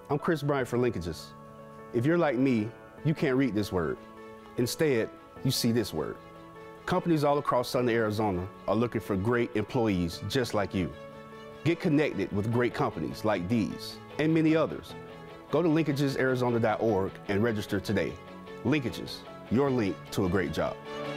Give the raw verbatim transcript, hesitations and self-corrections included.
I'm Chris Bryant for Linkages. If you're like me, you can't read this word. Instead, you see this word. Companies all across Southern Arizona are looking for great employees just like you. Get connected with great companies like these and many others. Go to linkages arizona dot org and register today. Linkages, your link to a great job.